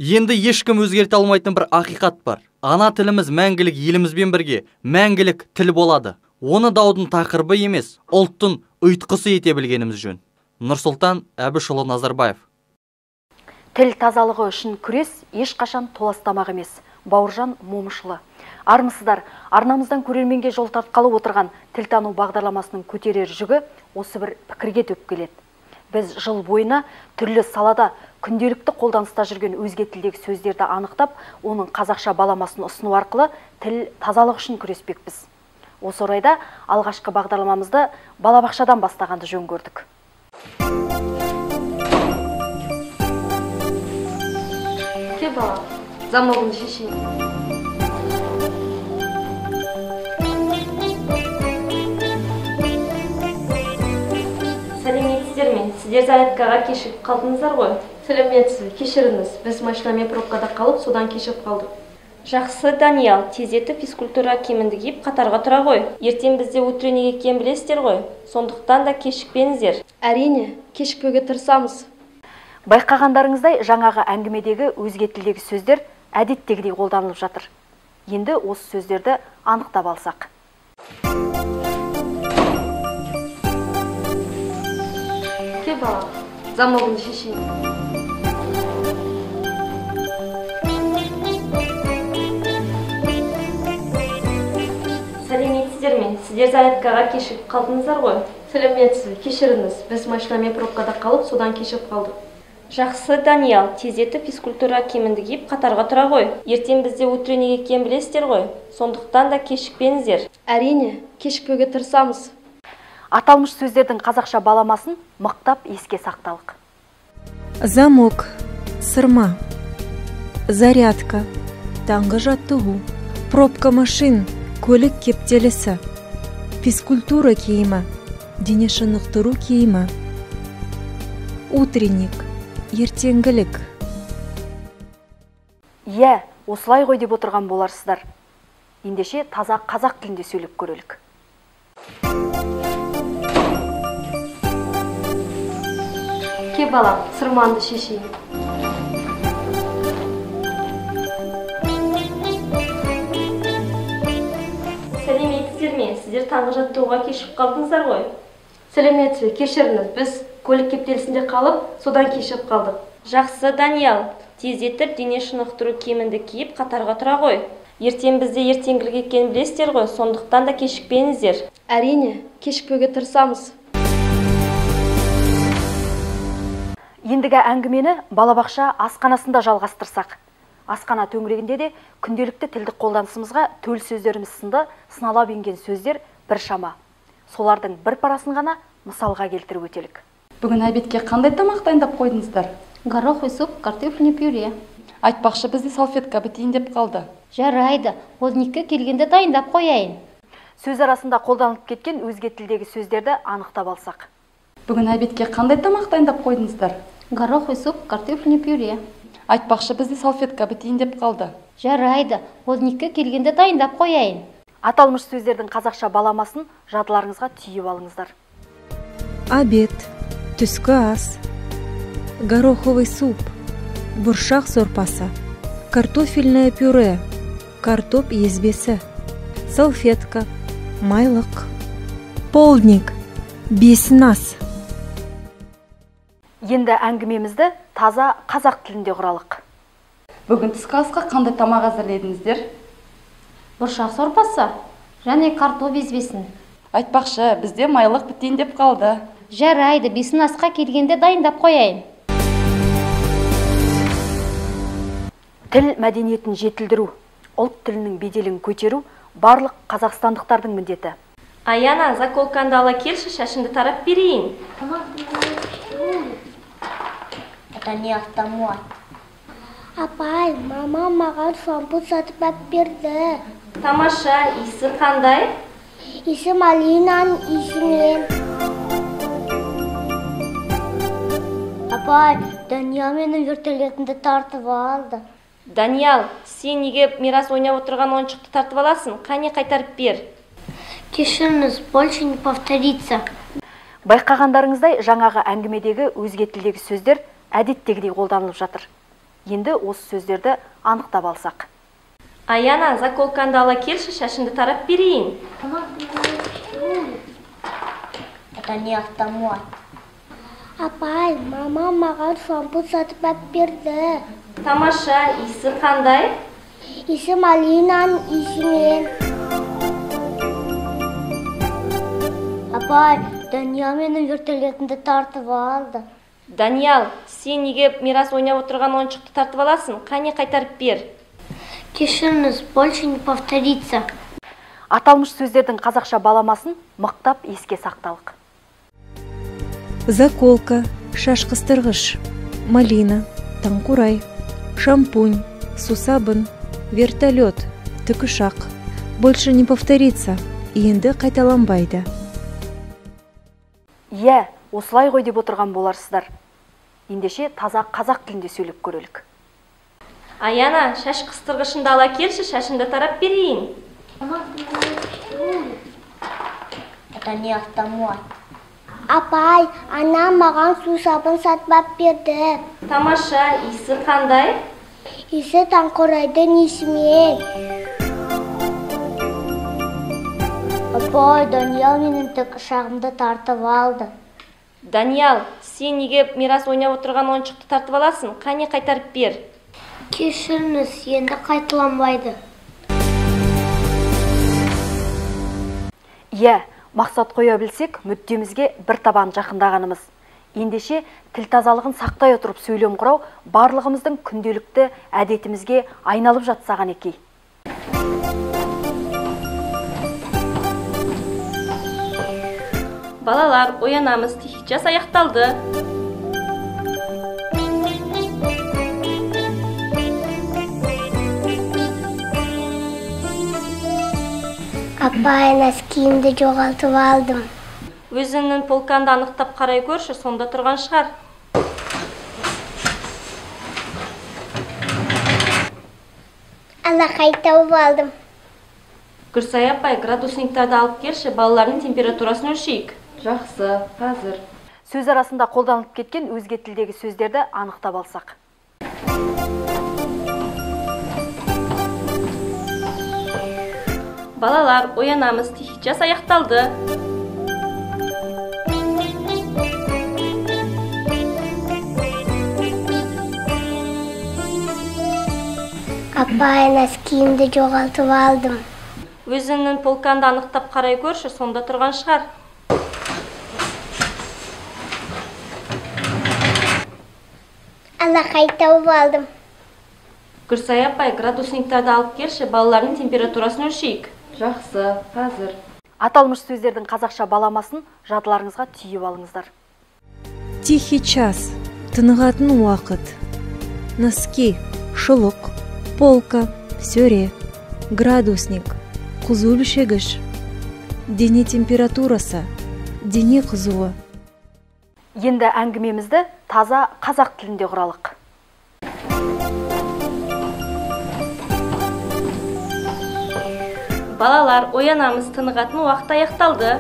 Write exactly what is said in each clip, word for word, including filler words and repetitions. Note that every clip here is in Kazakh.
Енді ешкім өзгерте алмайтын бір ақиқат бар. Ана тіліміз мәңгілік елімізбен бірге мәңгілік тіл болады. Оны даудың тақырыбы емес, ұлттың ұйытқысы ете білгеніміз жөн. Нұрсұлтан Әбішұлы Назарбаев. Тіл тазалығы үшін күрес ешқашан толастамақ емес. Бауыржан Момышұлы. Армысыздар, арнамыздан көрерменге жол тартқалы отырған тілтану бағдарламасының көтерер жүгі осы бір пікірге төп келеді. Біз жыл бойына түрлі салада күнделікті қолданыста жүрген өзге тілдегі сөздерді анықтап, оның қазақша баламасын ұсыну арқылы тіл тазалық үшін күреспекпіз. Осы орайда алғашқы бағдарламамызды балабақшадан бастағанды жөн көрдік. Ке бала, замогын шешейін. Сәлеметсіздер ме? Сіздер зарядкаға кешіп қалдыңыздар ғой? Сәлеметсіз, кешіріңіз. Біз машинамен пробкада қалып, содан кешіп қалдық. Жақсы, Даниял, тездетіп физкультура киімінді киіп қатарға тұра ғой. Ертең бізде утренник екенін білесіздер ғой. Сондықтан да кешікпеңіздер. Әрине, кешікпеуге тырысамыз. Байқағандарыңыздай, жаңағы әңгімедегі өзге тілдегі сөздер әдеттегідей қолданылып жатыр. Енді осы сөздерді анықтап алсақ. Ке бала, замогын шешейін. Сәлеметсіздер ме? Сіздер зарядкаға кешіп қалдыңыздар ғой? Сәлеметсіз, кешіріңіз. Біз машинамен пробкада қалып, содан кешіп қалдық. Жақсы, Даниял, тездетіп физкультура киімінді киіп қатарға тұра ғой. Ертең бізде утренник екенін білесіздер ғой. Сондықтан да кешікпеңіздер. Әрине, кешікпеуге тырысамыз. Аталмыш сөздердің қазақша баламасын мықтап еске сақталық. Замок, сырма, зарядка, таңғы жаттығу, пробка машин, көлік кептелісі, физкультура киімі, дене шынықтыру киімі, утренник, ертеңгілік. Иә, осылай ғой деп отырған боларсыздар. Ендеше таза қазақ тілінде сөйлеп көрелік. Ке бала, сырманды шешейін. Сәлеметсіздер ме? Сіздер таңғы жаттығуға кешіп қалдыңыздар ғой? Сәлеметсіз, кешіріңіз. Біз көлік кептелісінде қалып, содан кешіп қалдық. Жақсы, Даниял, тездетіп дене шынықтыру киімінді киіп қатарға тұра ғой. Ертең бізде ертеңгілік екенін білесіздер ғой, сондықтан да кешікпеңіздер. Әрине, кешікпеуге тырысамыз. Ендігі әңгімені балабақша асханасында жалғастырсақ. Асхана төңірегінде де күнделікті тілдік қолданысымызға төл сөздеріміз сынды сыналап енген сөздер бір шама. Солардың бір парасын ғана мысалға келтіріп өтелік. Бүгін обедке қандай тамақ дайындап қойдыңыздар? Гороховый суп, картофельный пюре. Айтпақшы, бізде салфетка бітейін деп қалды. Жарайды, холодникке келгенде дайындап қояйын. Сөз арасында қолданылып кеткен өзге тілдегі сөздерді анықтап алсақ. Бүгін обедке қандай тамақ дайындап қойдыңыздар? Гороховый суп, картофельный пюре. Айтпақшы, бізде салфетка бітейін деп қалды. Жарайды, холодникке келгенде дайындап қояйын. Аталмыш сөздердің қазақша баламасын жадыларыңызға түйіп алыңыздар. Обед, түскі ас, гороховый суп, бұршақ сорпасы, картофельное пюре, картоп езбесі, салфетка, майлық, полдник, бесін ас. Енді әңгімемізді таза қазақ тілінде құралық. Бүгін түскі асқа қандай тамақ әзірледіңіздер? Бұршақ сорпасы және картоп езбесін. Айтпақшы, бізде майлық бітейін деп қалды. Жарайды, бесін асқа келгенде дайындап қояйын. Тіл мәдениетін жетілдіру, ұлт тілінің беделін көтеру барлық қазақстандықтардың міндеті. Аяна, заколканды ала келші, шашынды тарап берейін. Это не автомат. Апай, мама маған шампунь сатып әп берді. Тамаша, иісі қандай? Иісі малинаның иісімен. Апай, Даниял менің вертолетімді тартып алды. Даниял, сен неге мирас ойнап отырған ойыншықты тартып аласың? Қане қайтарып бер. Кешіріңіз, больше не повторится. Байқағандарыңыздай, жаңағы әңгімедегі өзге тілдегі сөздер әдеттегідей қолданылып жатыр. Енді осы сөздерді анықтап алсақ. Аяна, заколканды ала келші, шашынды тарап берейін. Это не автомат. Апай, мама маған шампунь сатып алып берді. Тамаша, иісі қандай? Иісі малинаның иісімен. Апай, Даниял менің вертолетімді тартып алды. Даниял, сен неге мирас ойнап отырған ойыншықты тартып аласың? Қане қайтарып бер. Кешіріңіз, больше не повторится. Аталмыш сөздердің қазақша баламасын мықтап еске сақталық. Заколка, шашқыстырғыш, малина, таңқурай, шампунь, сусабын, вертолет, тікұшақ. Больше не повторится, енді қайталанбайды. Иә, осылай ғой деп отырған боларсыздар. Ендеше таза қазақ тілінде сөйлеп көрелік. Аяна, шаш қыстырғышынды ала келші, шашынды тарап берейін. Это не автомат. Апай, ана маған сусабын сатып алып берді. Тамаша, иісі қандай? Иісі таңқурайдың иісімен. Апай, Даниял менің тікұшағымды тартып алды. Даниял, сен неге мирас ойнап отырған ойыншықты тартып аласың? Қане қайтарып бер. Кешіріңіз, енді қайталанбайды. Иә, мақсат қоя білсек, мүддемізге бір табан жақындағанымыз. Ендеше тіл тазалығын сақтай отырып сөйлем құрау барлығымыздың күнделікті әдетімізге айналып жатсаған екей. Балалар, оянамыз, тихий час аяқталды. Апай, носкиімді жоғалтып алдым. Өзіңнің полканды анықтап қарай көрші, сонда тұрған шығар. Ала қайтауып алдым. Гүрсай апай, градусниктарды алып келші, балалардың температурасын өлшейік. Жақсы, қазір. Сөз арасында қолданылып кеткен өзге тілдегі сөздерді анықтап алсақ. Балалар, оянамыз, тихий час аяқталды. Апай, носкиімді жоғалтып алдым. Өзіңнің полканды анықтап қарай көрші, сонда тұрған шығар. Ала қайтауып алдым. Гүрсай апай, градусниктарды алып келші, балалардың температурасын өлшейік. Жақсы, қазір. Аталмыш сөздердің қазақша баламасын жадыларыңызға түйіп алыңыздар. Тихий час, тынығатын уақыт. Носки, шұлық, полка, сөре, градусник, қызу өлшегіш. Дене температурасы, дене қызуы. Енді әңгімемізді таза қазақ тілінде құралық. Балалар, оянамыз, тынығатын уақыт аяқталды.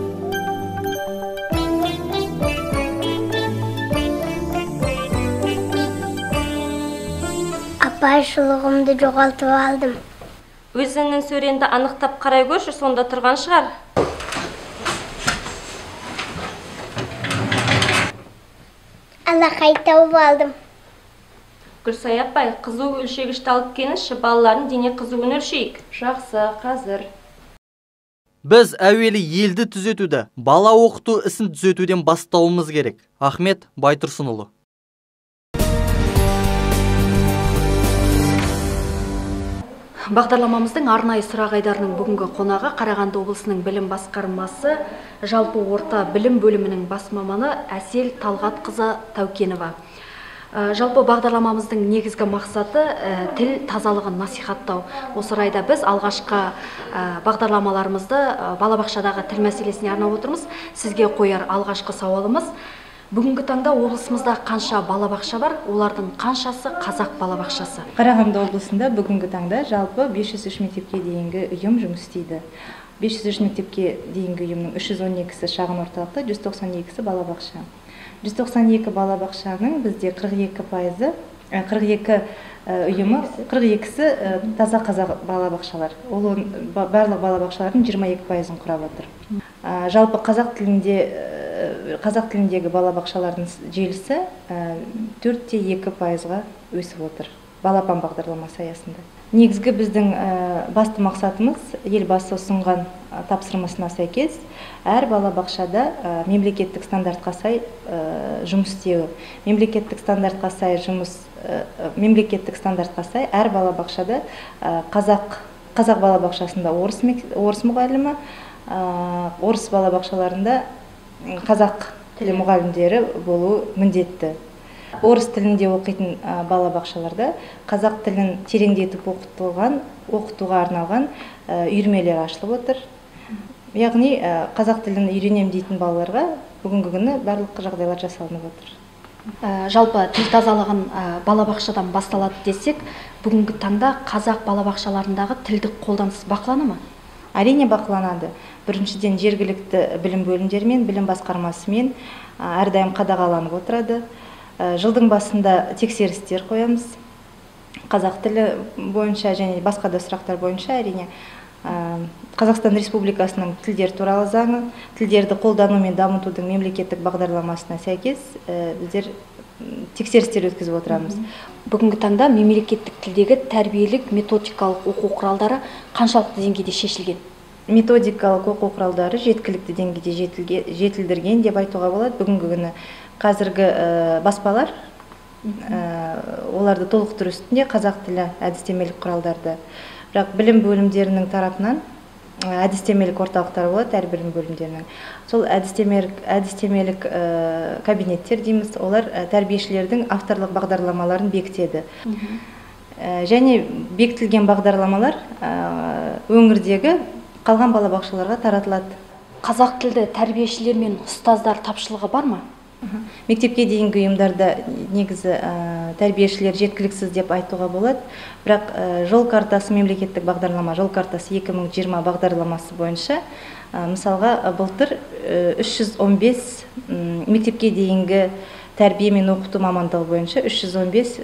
Апай, шұлығымды жоғалтып алдым. Өзіңнің сөренді анықтап қарай көрші, сонда тұрған шығар. Ала қайтауып алдым. Гүрсай апай, қызу өлшегішті алып келіңізші, балалардың дене қызуын өлшейік. Жақсы, қазір. Біз әуелі елді түзетуді, бала оқыту ісін түзетуден бастауымыз керек. Ахмет Байтұрсынұлы. Бағдарламамыздың арнайы сұрақ айдарының бүгінгі қонағы Қарағанды облысының білім басқармасы жалпы орта білім бөлімінің бас маманы Әсел Талғатқызы Тәукенова. Жалпы бағдарламамыздың негізгі мақсаты тіл тазалығын насихаттау. Осы орайда біз алғашқы бағдарламаларымызды балабақшадағы тіл мәселесіне арнап отырмыз. Сізге қояр алғашқы сауалымыз: бүгінгі таңда облысымызда қанша балабақша бар, олардың қаншасы қазақ балабақшасы? Қарағанды облысында бүгінгі таңда жалпы бес жүз үш мектепке дейінгі ұйым жұмыс істейді. бес жүз үш мектепке дейінгі ұйымның үш жүз он екісі шағын орталықта, жүз тоқсан екісі балабақша. жүз тоқсан екі балабақшаның бізде қырық екі пайызы қырық екі ұйымы, қырық екісі таза қазақ балабақшалар. Ол барлық балабақшалардың жиырма екі пайызын құрап отыр. Жалпы қазақ тілінде қазақ тіліндегі балабақшалардың желісі төрт те екі пайызға өсіп отыр. Балапан бағдарламасы аясында. Негізгі біздің басты мақсатымыз елбасы ұсынған тапсырмасына сәйкес әр балабақшада мемлекеттік стандартқа сай жұмыс істеуі. Мемлекеттік стандартқа сай жұмыс мемлекеттік стандартқа сай әр балабақшада қазақ қазақ балабақшасында орыс орыс мұғалімі, орыс балабақшаларында қазақ тілі мұғалімдері болуы міндетті. Орыс тілінде оқитын балабақшаларда қазақ тілін тереңдетіп оқытылған, оқытуға арналған үйірмелер ашылып отыр. Яғни қазақ тілін үйренем дейтін балаларға бүгінгі күні барлық жағдайлар жасалынып отыр. Жалпы тіл тазалығын балабақшадан басталады десек, бүгінгі таңда қазақ балабақшаларындағы тілдік қолданыс бақылана ма? Әрине бақыланады. Біріншіден жергілікті білім бөлімдерімен, білім басқармасымен әрдайым қадағаланып отырады. Жылдың басында тексерістер қоямыз. Қазақ тілі бойынша және басқа да сұрақтар бойынша әрине Қазақстан Республикасының тілдер туралы заңы, тілдерді қолдану мен дамытудың мемлекеттік бағдарламасына сәйкес біздер тексерістер өткізіп отырамыз. Бүгінгі таңда мемлекеттік тілдегі тәрбиелік методикалық оқу құралдары қаншалықты деңгейде шешілген? Методикалық оқу құралдары жеткілікті деңгейде жетілдірген деп айтуға болады. Бүгінгі күні қазіргі баспалар оларды толықтыру үстінде қазақ тілі әдістемелік құралдарды. Бірақ білім бөлімдерінің тарапынан әдістемелік орталықтар болады, әр білім бөлімдерінің. Сол әдістемелік әдістемелік кабинеттер дейміз, олар тәрбиешілердің авторлық бағдарламаларын бекітеді. Және бекітілген бағдарламалар өңірдегі қалған балабақшаларға таратылады. Қазақ тілді тәрбиешілер мен ұстаздар тапшылығы бар ма? Мектепке дейінгі ұйымдарда негізі тәрбиешілер жеткіліксіз деп айтуға болады. Бірақ жол картасы мемлекеттік бағдарлама, жол картасы екі мың жиырма бағдарламасы бойынша, мысалға былтыр үш жүз он бес мектепке дейінгі тәрбие мен оқыту мамандығы бойынша үш жүз он бес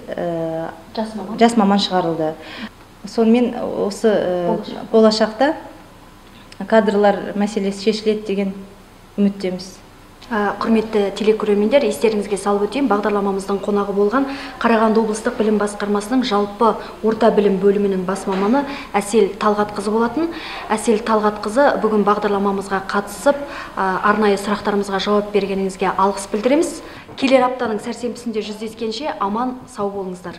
жас маман шығарылды. Сонымен осы болашақта кадрлар мәселесі шешіледі деген үміттеміз. Құрметті телекөрермендер, естеріңізге салып өтейін, бағдарламамыздың қонағы болған Қарағанды облыстық білім басқармасының жалпы орта білім бөлімінің бас маманы Әсел Талғатқызы болатын. Әсел Талғатқызы бүгін бағдарламамызға қатысып, арнайы сұрақтарымызға жауап бергеніңізге алғыс білдіреміз. Келер аптаның сәрсенбісінде жүздескенше аман сау болыңыздар.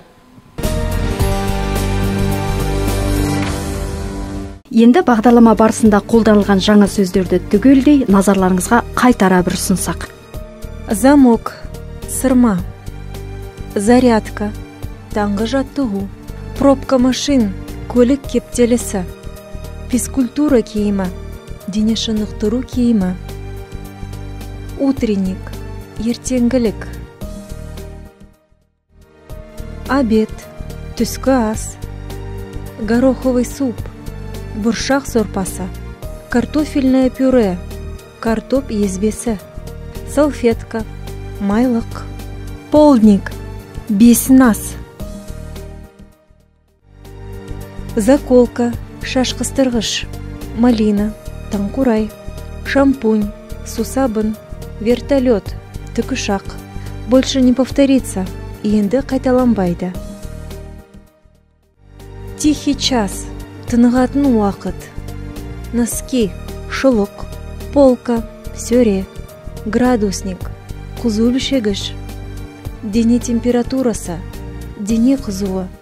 Енді бағдарлама барысында қолданылған жаңа сөздерді түгелдей назарларыңызға қайтара бір ұсынсақ. Замок, сырма, зарядка, таңғы жаттығу, пробка машин, көлік кептелісі, физкультура киімі, дене шынықтыру киімі, утренник, ертеңгілік, обед, түскі ас, гороховый суп, бұршақ сорпасы, картофельное пюре, картоп езбесі, салфетка, майлық, полдник, бесін-ас, заколка, шашқыстырғыш, малина, таңқурай, шампунь, сусабын, вертолет, тікұшақ. Больше не повторится, енді қайталанбайды. Тихий час. Тынығатын уақыт. Носки, шұлық, полка, сөре, градусник, қызу өлшегіш. Дене температурасы, дене қызуы,